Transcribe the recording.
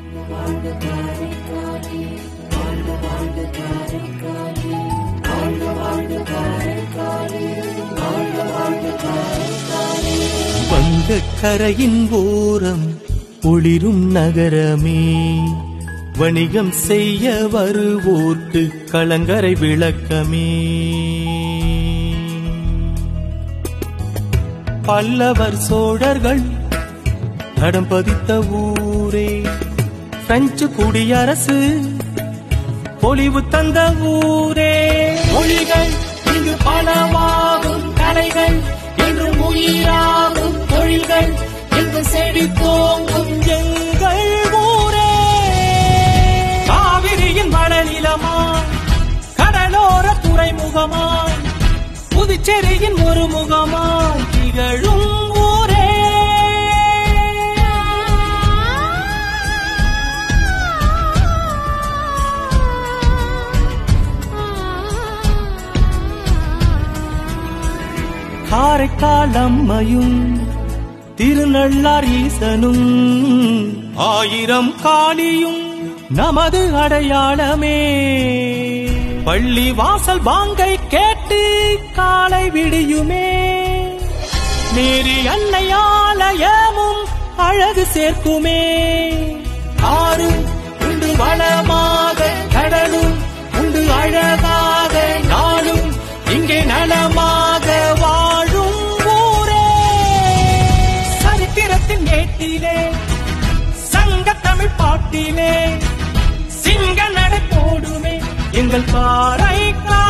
வங்கக்கரையின் ஓரம் ஒளிரும் நகரமே, வணிகம் செய்ய வருவோர்க்கு கலங்கரை விளக்கமே. பல்லவர் சோழர்கள் தடம் பதித்த ஊரே, பிரெஞ்சு குடியரசு பொலிவு தந்த ஊரே. மொழிகள் இங்கு பலவாகும், கலைகள் இன்று உயிராகும், தொழில்கள் இங்கு செழித்தோங்கும் எங்கள் ஊரே. காவிரியின் வடநிலமாய், கடலோர துறைமுகமாய், புதுச்சேரியின் ஒரு முகமாய் திகழும் ஊரே. காரைக்கால் அம்மையும் திருநள்ளார் ஈசனும் ஆயிரம் காளியும் நமது அடையாளமே. பள்ளி வாசல் பாங்கை கேட்டு காலை விடியுமே, மேரி அன்னை ஆலயமும் அழகு சேர்க்குமே. ஆறும் உண்டு வளமாக, கடலும் உண்டு அழகாக, நாளும் இங்கே நலமாக வாழும் ஊரே. சரித்திரத்தின் ஏட்டிலே, சங்க தமிழ் பாட்டிலே, சிங்க நடை போடுமே எங்கள் காரைக்கால்.